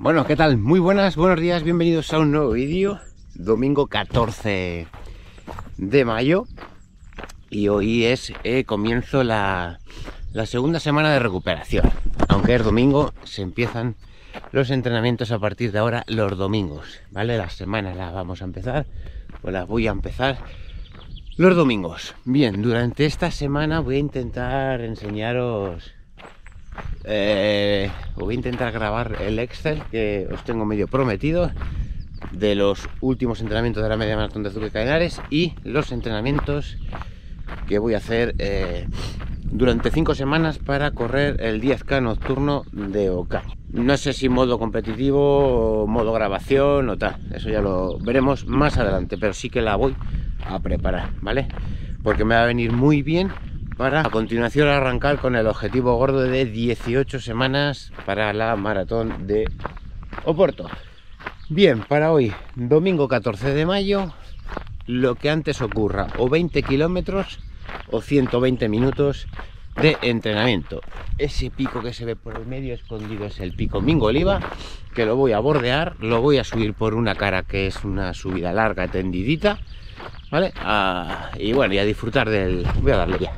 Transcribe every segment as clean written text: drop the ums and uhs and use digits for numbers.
Bueno, ¿qué tal? Muy buenos días, bienvenidos a un nuevo vídeo. Domingo 14 de mayo y hoy es comienzo la segunda semana de recuperación. Aunque es domingo, se empiezan los entrenamientos a partir de ahora los domingos, ¿vale? Las semanas las vamos a empezar, pues las voy a empezar los domingos. Bien, durante esta semana voy a intentar enseñaros... voy a intentar grabar el Excel que os tengo medio prometido de los últimos entrenamientos de la media maratón de Azuque Cadenares y los entrenamientos que voy a hacer durante 5 semanas para correr el 10K nocturno de Ocaña. No sé si modo competitivo o modo grabación o tal, eso ya lo veremos más adelante, pero sí que la voy a preparar, ¿vale? Porque me va a venir muy bien para a continuación arrancar con el objetivo gordo de 18 semanas para la maratón de Oporto. Bien, para hoy, domingo 14 de mayo, lo que antes ocurra, o 20 kilómetros o 120 minutos de entrenamiento. Ese pico que se ve por el medio escondido es el pico Mingo Oliva, que lo voy a bordear, lo voy a subir por una cara que es una subida larga, tendidita, ¿vale? Y bueno, y a disfrutar del... voy a darle ya.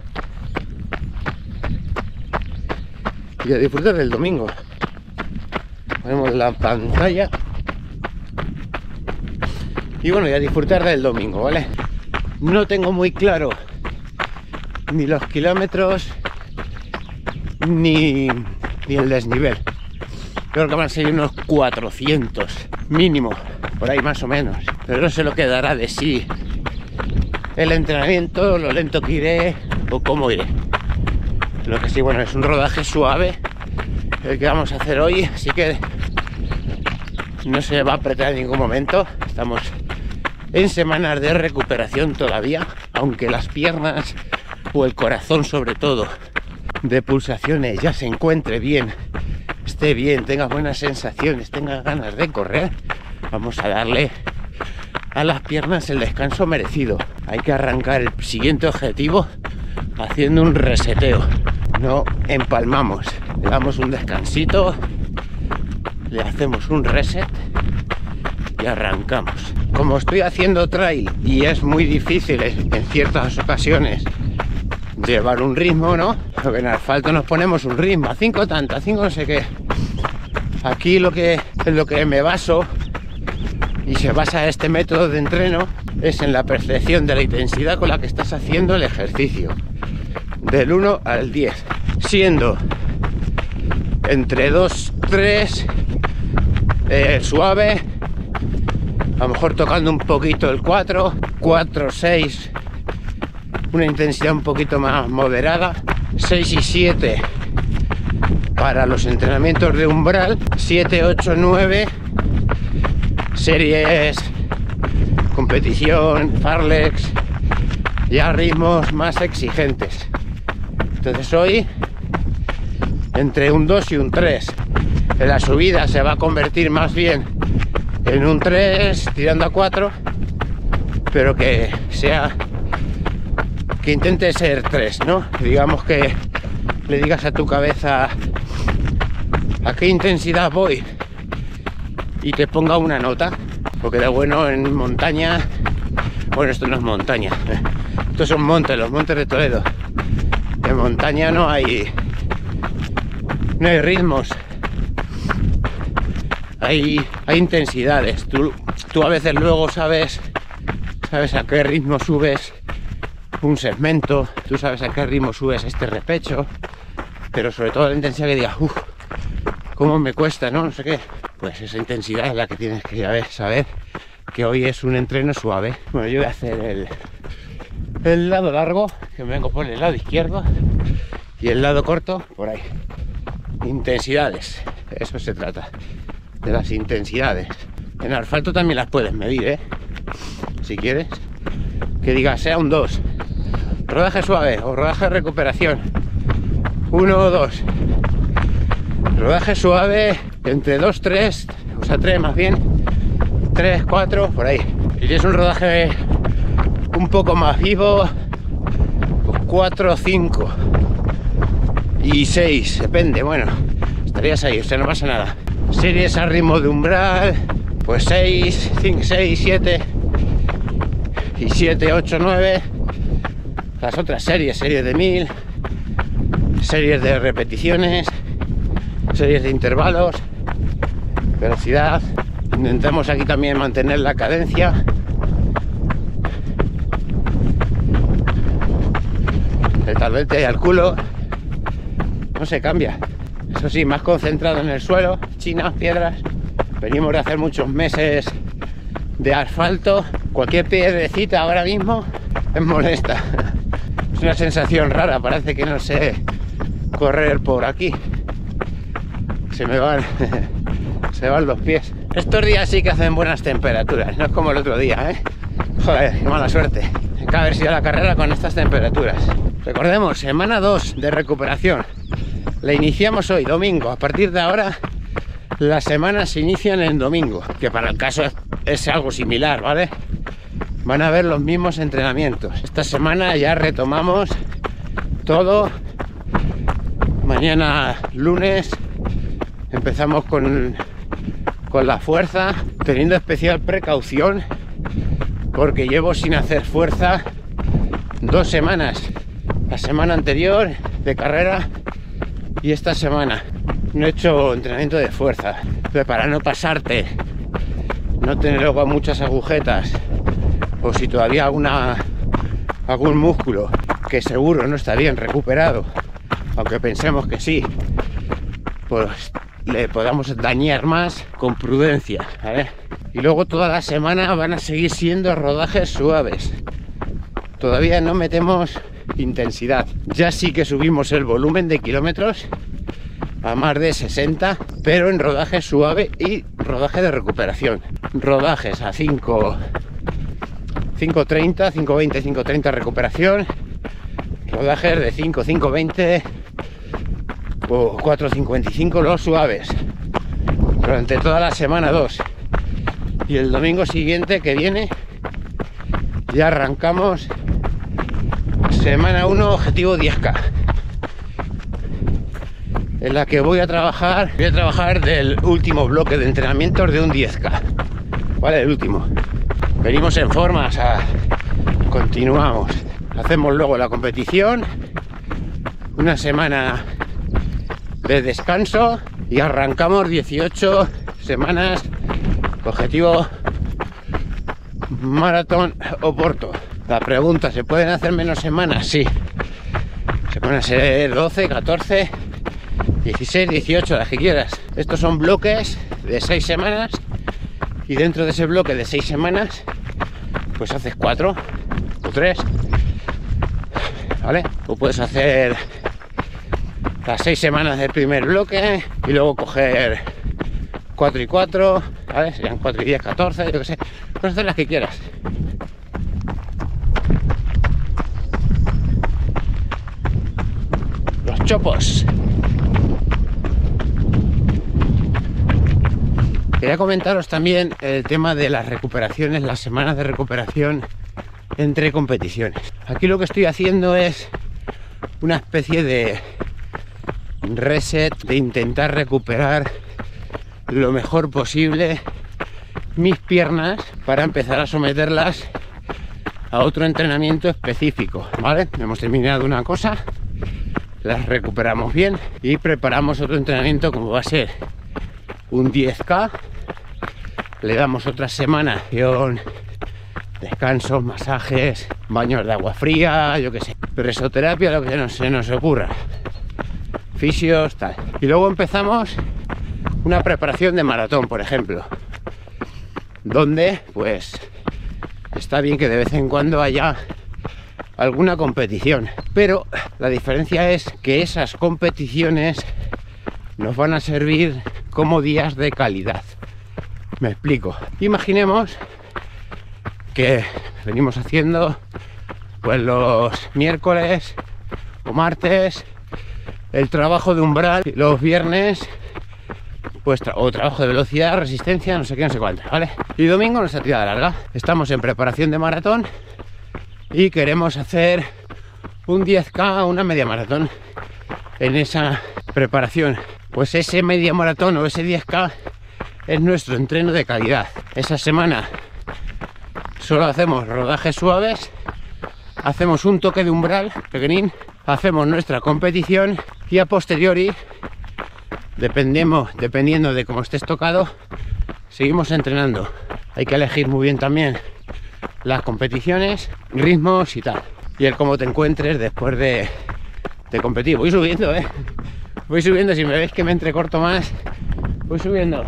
Y a disfrutar del domingo. Ponemos la pantalla. Y bueno, y a disfrutar del domingo, ¿vale? No tengo muy claro ni los kilómetros ni el desnivel. Creo que van a ser unos 400 mínimo, por ahí más o menos. Pero no sé lo que dará de sí el entrenamiento, lo lento que iré o cómo iré. Lo que sí, bueno, es un rodaje suave el que vamos a hacer hoy, así que no se va a apretar en ningún momento. Estamos en semanas de recuperación todavía, aunque las piernas o el corazón sobre todo de pulsaciones ya se encuentre bien, esté bien, tenga buenas sensaciones, tenga ganas de correr. Vamos a darle a las piernas el descanso merecido. Hay que arrancar el siguiente objetivo haciendo un reseteo. No empalmamos, le damos un descansito, le hacemos un reset y arrancamos. Como estoy haciendo trail y es muy difícil en ciertas ocasiones llevar un ritmo, ¿no? Porque en asfalto nos ponemos un ritmo, a 5 tantas, 5 no sé qué. Aquí en lo que me baso y se basa este método de entreno es en la percepción de la intensidad con la que estás haciendo el ejercicio. Del 1 al 10, siendo entre 2, 3, suave, a lo mejor tocando un poquito el 4, 4, 6, una intensidad un poquito más moderada, 6 y 7 para los entrenamientos de umbral, 7, 8, 9, series, competición, farlex, ya ritmos más exigentes. Entonces hoy entre un 2 y un 3. En la subida se va a convertir más bien en un 3 tirando a 4, pero que intente ser 3, ¿no? Digamos que le digas a tu cabeza a qué intensidad voy y te ponga una nota, porque de bueno en montaña, bueno, esto no es montaña, estos son montes, los montes de Toledo. En montaña no hay ritmos, hay intensidades. Tú a veces luego sabes a qué ritmo subes un segmento, tú sabes a qué ritmo subes este repecho, pero sobre todo la intensidad que digas, uff, cómo me cuesta, ¿no? No sé qué. Pues esa intensidad es la que tienes que saber que hoy es un entreno suave. Bueno, yo voy a hacer el lado largo, que me vengo por el lado izquierdo, y el lado corto por ahí. Intensidades, eso se trata, de las intensidades. En asfalto también las puedes medir, si quieres, que digas sea un 2, rodaje suave o rodaje de recuperación, 1 o 2, rodaje suave entre 2, 3, o sea 3 más bien, 3, 4, por ahí. Y si es un rodaje un poco más vivo, pues 4, 5 y 6, depende, bueno, estarías ahí, o sea, no pasa nada. Series a ritmo de umbral, pues 6, 5, 6, 7 y 7, 8, 9. Las otras series de 1000, series de repeticiones, series de intervalos, velocidad. Intentamos aquí también mantener la cadencia. El talvete al culo no se cambia. Eso sí, más concentrado en el suelo, chinas, piedras. Venimos de hacer muchos meses de asfalto. Cualquier piedrecita ahora mismo es molesta. Es una sensación rara, parece que no sé correr por aquí. Se me van los pies. Estos días sí que hacen buenas temperaturas, no es como el otro día, ¿eh? Joder, qué mala suerte. Hay que haber sido a la carrera con estas temperaturas. Recordemos, semana 2 de recuperación. La iniciamos hoy, domingo. A partir de ahora, las semanas se inician en domingo, que para el caso es algo similar, ¿vale? Van a haber los mismos entrenamientos. Esta semana ya retomamos todo. Mañana, lunes, empezamos con la fuerza, teniendo especial precaución, porque llevo sin hacer fuerza 2 semanas. La semana anterior de carrera y esta semana no he hecho entrenamiento de fuerza, pero para no pasarte, no tener luego muchas agujetas, o si todavía algún músculo que seguro no está bien recuperado, aunque pensemos que sí, pues le podamos dañar más con prudencia, ¿vale? Y luego toda la semana van a seguir siendo rodajes suaves. Todavía no metemos intensidad. Ya sí que subimos el volumen de kilómetros a más de 60, pero en rodaje suave y rodaje de recuperación. Rodajes a 5.30, 5.20, 5.30 recuperación. Rodajes de 5, 5.20 o 4.55 los suaves. Durante toda la semana 2. Y el domingo siguiente que viene ya arrancamos semana 1, objetivo 10K, en la que voy a trabajar del último bloque de entrenamientos de un 10K, vale, el último. Venimos en forma, o sea, continuamos, hacemos luego la competición, una semana de descanso y arrancamos 18 semanas, objetivo maratón Oporto. La pregunta, ¿se pueden hacer menos semanas? Sí. Se pueden hacer 12, 14, 16, 18, las que quieras. Estos son bloques de 6 semanas y dentro de ese bloque de 6 semanas pues haces 4 o 3, ¿vale? O puedes hacer las 6 semanas del primer bloque y luego coger 4 y 4, ¿vale? Serían 4 y 10, 14, yo que sé. Puedes hacer las que quieras. Los chopos. Quería comentaros también el tema de las recuperaciones, las semanas de recuperación entre competiciones. Aquí lo que estoy haciendo es una especie de reset, de intentar recuperar lo mejor posible mis piernas para empezar a someterlas a otro entrenamiento específico, ¿vale? Hemos terminado una cosa, las recuperamos bien y preparamos otro entrenamiento como va a ser un 10K. Le damos otra semana, descansos, masajes, baños de agua fría, yo que sé, presoterapia, lo que se nos ocurra, fisios, tal. Y luego empezamos una preparación de maratón, por ejemplo, donde pues está bien que de vez en cuando haya alguna competición, pero la diferencia es que esas competiciones nos van a servir como días de calidad. Me explico. Imaginemos que venimos haciendo pues los miércoles o martes el trabajo de umbral, los viernes pues o trabajo de velocidad, resistencia, no sé qué, no sé cuánto, ¿vale? Y domingo nuestra tirada larga. Estamos en preparación de maratón y queremos hacer un 10K, una media maratón en esa preparación. Pues ese media maratón o ese 10K es nuestro entreno de calidad. Esa semana solo hacemos rodajes suaves, hacemos un toque de umbral pequeñín, hacemos nuestra competición y a posteriori, dependiendo de cómo estés tocado, seguimos entrenando. Hay que elegir muy bien también las competiciones, ritmos y tal, y el cómo te encuentres después de competir. Voy subiendo, voy subiendo. Si me veis que me entrecorto más, voy subiendo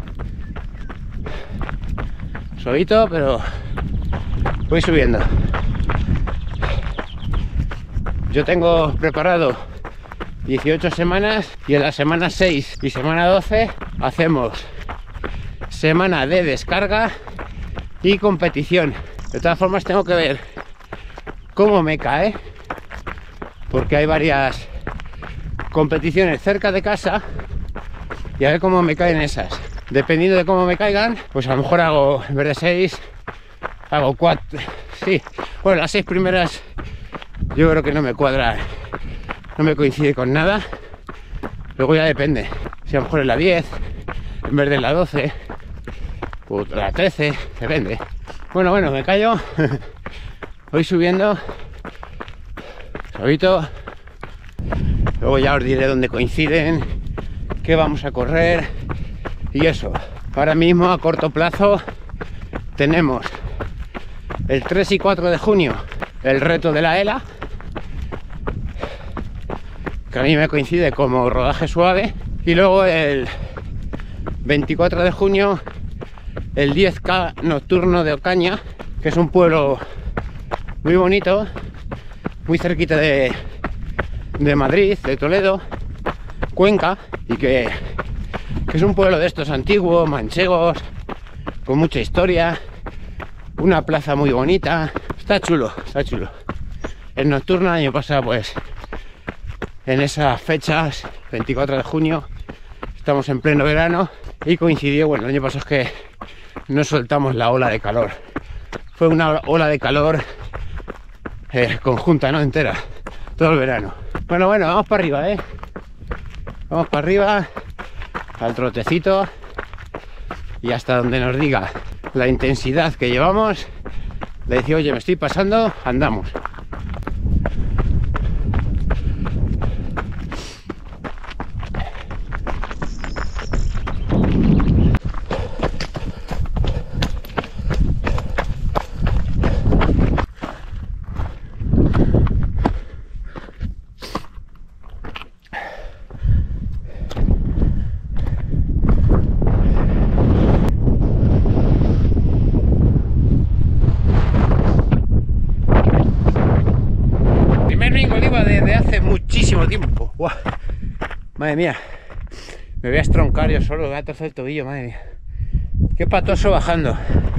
suavito, pero voy subiendo. Yo tengo preparado 18 semanas y en la semana 6 y semana 12 hacemos semana de descarga y competición. De todas formas tengo que ver cómo me cae, porque hay varias competiciones cerca de casa y a ver cómo me caen esas. Dependiendo de cómo me caigan, pues a lo mejor hago, en vez de 6, hago 4. Sí, bueno, las 6 primeras yo creo que no me cuadra, no me coincide con nada. Luego ya depende, si a lo mejor es la 10 en vez de la 12 o la 13, depende. Bueno, me callo. Voy subiendo suavito. Luego ya os diré dónde coinciden, qué vamos a correr y eso. Ahora mismo a corto plazo tenemos el 3 y 4 de junio el reto de la ELA, que a mí me coincide como rodaje suave, y luego el 24 de junio el 10K nocturno de Ocaña, que es un pueblo muy bonito, muy cerquita de Madrid, de Toledo, Cuenca, y que es un pueblo de estos antiguos, manchegos, con mucha historia, una plaza muy bonita. Está chulo, está chulo. El nocturno el año pasado, pues en esas fechas, 24 de junio, estamos en pleno verano y coincidió, bueno, el año pasado es que no soltamos la ola de calor. Fue una ola de calor conjunta, no entera, todo el verano. Bueno, vamos para arriba, vamos para arriba, al trotecito, y hasta donde nos diga la intensidad que llevamos, le decía, oye, me estoy pasando, andamos. Desde hace muchísimo tiempo. ¡Buah! Madre mía, me voy a estroncar yo solo, me voy a torcer el tobillo, madre mía. Qué patoso bajando.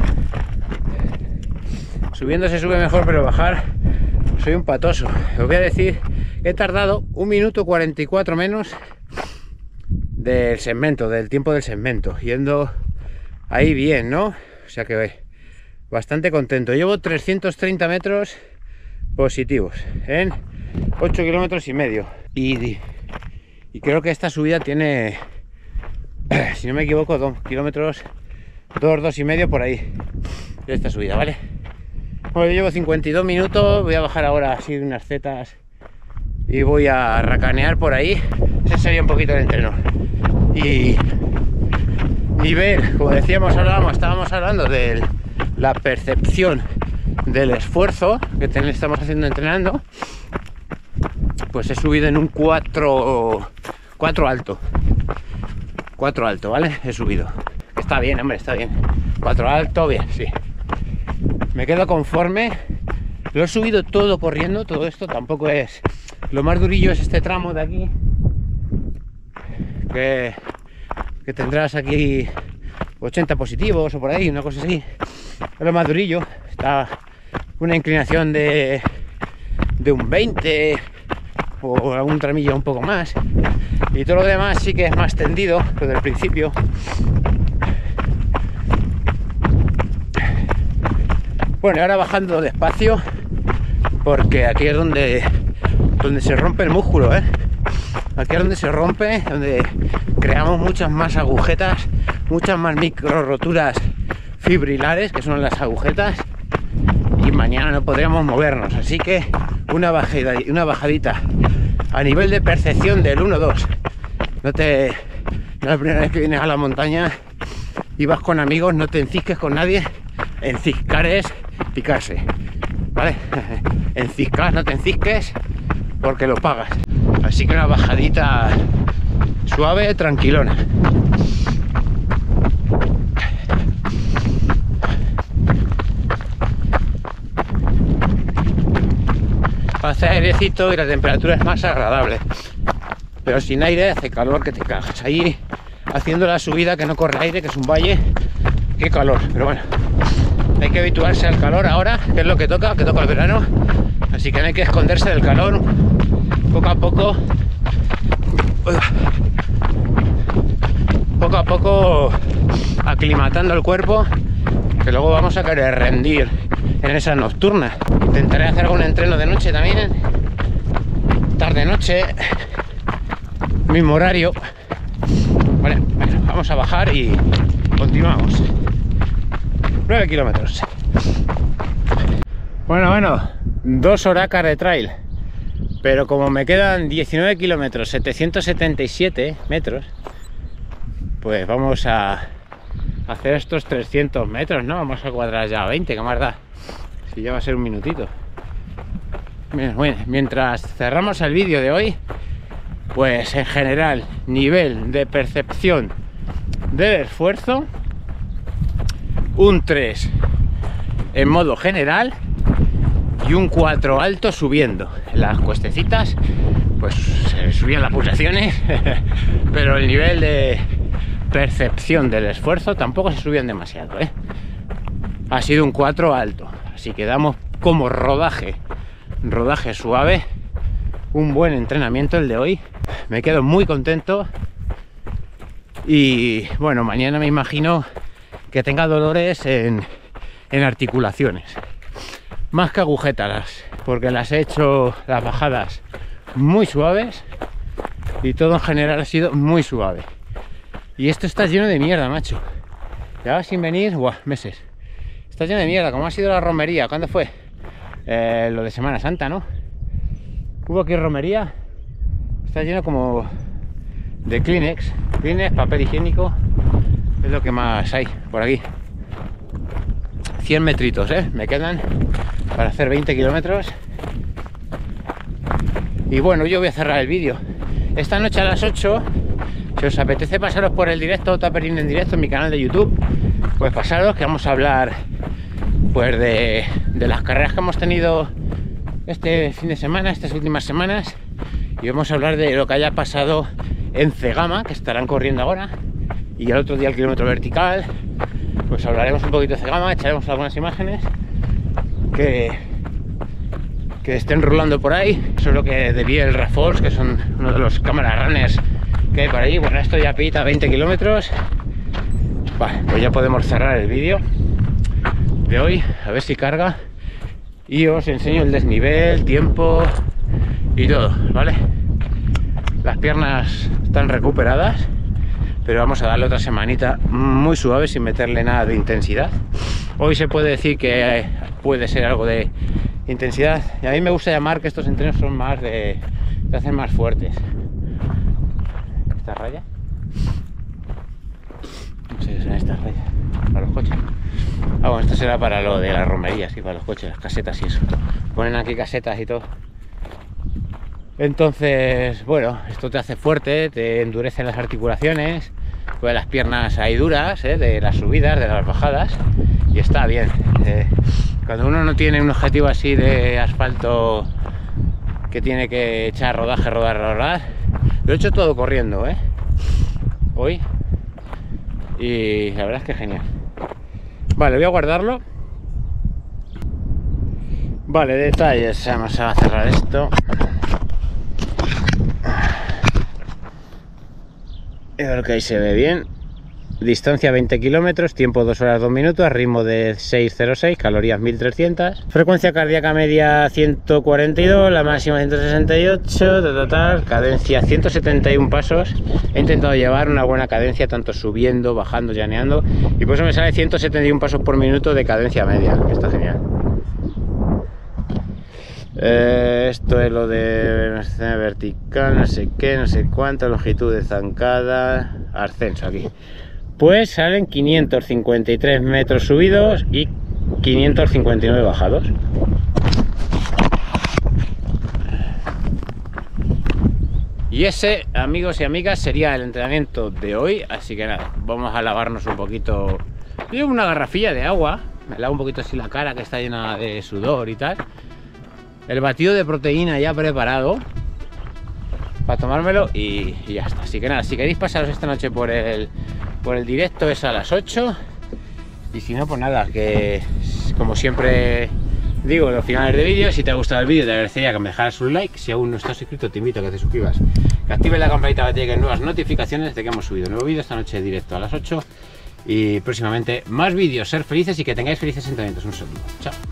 Subiendo se sube mejor, pero bajar soy un patoso. Os voy a decir, he tardado 1 minuto 44 menos del segmento, del tiempo del segmento, yendo ahí bien, ¿no? O sea que bastante contento. Llevo 330 metros positivos en 8 kilómetros y medio, y creo que esta subida tiene, si no me equivoco, 2 kilómetros, 2 y medio por ahí, esta subida, ¿vale? Bueno, yo llevo 52 minutos, voy a bajar ahora así de unas setas y voy a racanear por ahí. Ese sería un poquito el entreno y ver, como decíamos, estábamos hablando de la percepción del esfuerzo que estamos haciendo entrenando. Pues he subido en un 4 alto. 4 alto, ¿vale? He subido. Está bien, hombre, está bien. 4 alto, bien, sí. Me quedo conforme. Lo he subido todo corriendo, todo esto tampoco es... Lo más durillo es este tramo de aquí, que tendrás aquí 80 positivos o por ahí, una cosa así. Es lo más durillo. Está una inclinación de un 20 o algún tramillo un poco más, y todo lo demás sí que es más tendido, lo del principio. Bueno, ahora bajando despacio, porque aquí es donde se rompe el músculo, Aquí es donde se rompe, donde creamos muchas más agujetas, muchas más micro roturas fibrilares, que son las agujetas, y mañana no podríamos movernos. Así que una bajadita a nivel de percepción del 1-2. No es la primera vez que vienes a la montaña y vas con amigos, no te encisques con nadie. Enciscar es picarse, ¿vale? Enciscar, no te encisques porque lo pagas. Así que una bajadita suave, tranquilona. Hace airecito y la temperatura es más agradable, pero sin aire hace calor que te cagas. Ahí haciendo la subida que no corre aire, que es un valle, qué calor. Pero bueno, hay que habituarse al calor ahora, que es lo que toca el verano. Así que no hay que esconderse del calor. Poco a poco aclimatando el cuerpo, que luego vamos a querer rendir en esas nocturnas. Intentaré hacer algún entreno de noche también, tarde-noche, mismo horario. Vale, bueno, vamos a bajar y continuamos. 9 kilómetros. Bueno, 2 horacas de trail, pero como me quedan 19 kilómetros, 777 metros, pues vamos a hacer estos 300 metros, ¿no? Vamos a cuadrar ya 20, que más da, si ya va a ser un minutito. Bueno, mientras cerramos el vídeo de hoy, pues en general, nivel de percepción del esfuerzo, un 3 en modo general y un 4 alto subiendo. Las cuestecitas, pues se subían las pulsaciones, pero el nivel de percepción del esfuerzo tampoco se subían demasiado, ¿eh? Ha sido un 4 alto, así que damos como rodaje suave, un buen entrenamiento el de hoy. Me quedo muy contento y bueno, mañana me imagino que tenga dolores en articulaciones, más que agujetas, porque las he hecho las bajadas muy suaves y todo en general ha sido muy suave. Y esto está lleno de mierda, macho. Ya sin venir, meses. Está lleno de mierda, como ha sido la romería. ¿Cuándo fue? Lo de Semana Santa, ¿no? Hubo aquí romería. Está lleno como de Kleenex, papel higiénico. Es lo que más hay por aquí. 100 metritos, me quedan para hacer 20 kilómetros. Y bueno, yo voy a cerrar el vídeo. Esta noche a las 8, si os apetece pasaros por el directo Taperín en directo en mi canal de YouTube, pues pasaros, que vamos a hablar pues de las carreras que hemos tenido este fin de semana, estas últimas semanas, y vamos a hablar de lo que haya pasado en Cegama, que estarán corriendo ahora, y el otro día el kilómetro vertical. Pues hablaremos un poquito de Cegama, echaremos algunas imágenes que estén rulando por ahí. Eso es lo que de el Rafols, que son uno de los cámara runners que hay por ahí. Bueno, esto ya pita 20 kilómetros. Vale, pues ya podemos cerrar el vídeo de hoy, a ver si carga y os enseño el desnivel, tiempo y todo, ¿vale? Las piernas están recuperadas, pero vamos a darle otra semanita muy suave, sin meterle nada de intensidad. Hoy se puede decir que puede ser algo de intensidad, y a mí me gusta llamar que estos entrenos son más te hacen más fuertes. Esta raya, no sé qué son estas rayas para los coches. Ah, bueno, esto será para lo de las romerías y para los coches, las casetas y eso. Ponen aquí casetas y todo. Entonces, bueno, esto te hace fuerte, te endurece las articulaciones, pues las piernas ahí duras, de las subidas, de las bajadas, y está bien. Cuando uno no tiene un objetivo así de asfalto que tiene que echar rodaje, rodar, lo he hecho todo corriendo, hoy, y la verdad es que genial. Vale, voy a guardarlo. Vale, detalles, vamos a cerrar esto. Yo creo que ahí se ve bien. distancia 20 kilómetros, tiempo 2 horas 2 minutos, ritmo de 6,06, calorías 1300, frecuencia cardíaca media 142, la máxima 168, total, cadencia 171 pasos. He intentado llevar una buena cadencia, tanto subiendo, bajando, llaneando, y por eso me sale 171 pasos por minuto de cadencia media, que está genial. Esto es lo de vertical, no sé qué, no sé cuánto, longitud de zancada, ascenso aquí. Pues salen 553 metros subidos y 559 bajados. Y ese, amigos y amigas, sería el entrenamiento de hoy. Así que nada, vamos a lavarnos un poquito. Llevo una garrafilla de agua, me lavo un poquito así la cara, que está llena de sudor y tal. El batido de proteína ya preparado para tomármelo y ya está. Así que nada, si queréis pasaros esta noche por el directo, es a las 8. Y si no, pues nada, que como siempre digo en los finales de vídeo, si te ha gustado el vídeo te agradecería que me dejaras un like. Si aún no estás suscrito, te invito a que te suscribas, que actives la campanita para que te lleguen nuevas notificaciones de que hemos subido un nuevo vídeo esta noche de directo a las 8. Y próximamente más vídeos. Ser felices y que tengáis felices entrenamientos. Un saludo, chao.